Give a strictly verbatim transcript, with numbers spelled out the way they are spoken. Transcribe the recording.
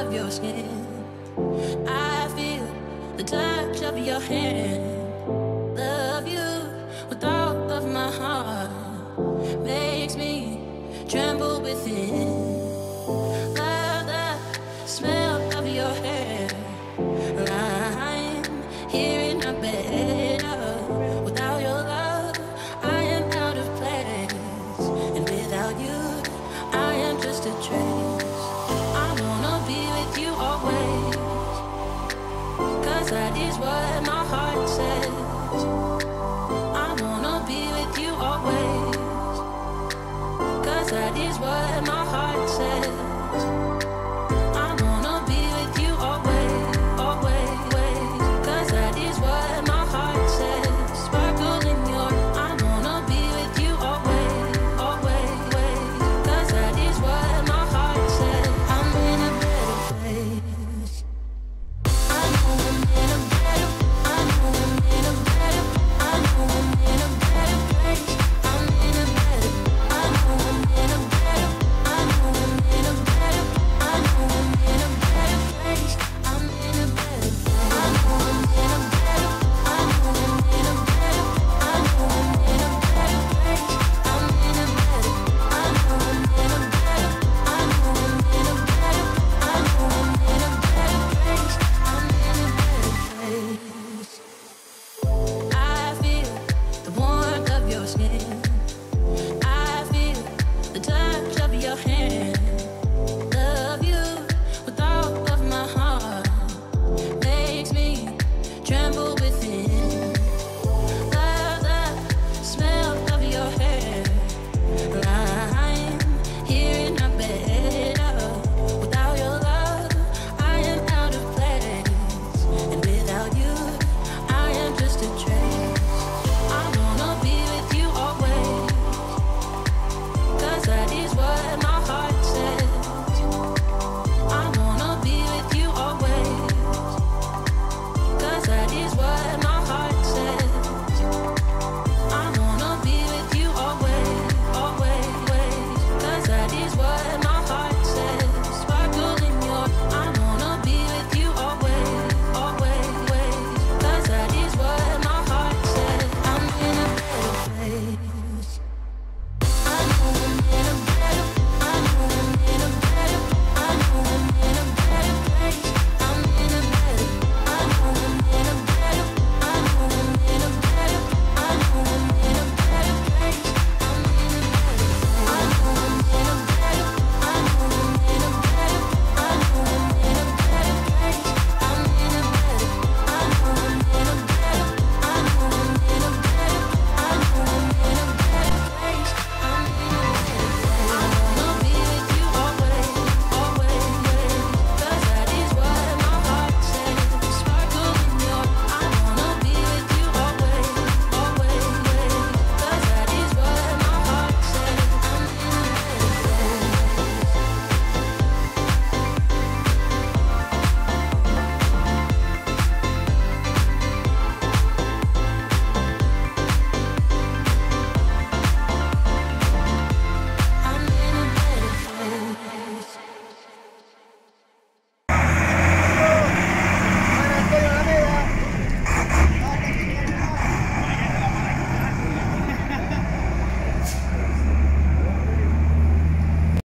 of your skin. I feel the touch of your hand. Love you with all of my heart. Makes me tremble within. Love the smell of your hair. I'm here in my bed. Without your love, I am out of place. And without you, I am just a trace. I wanna be with you always, 'cause that is what my heart says. I wanna be with you always, 'cause that is what my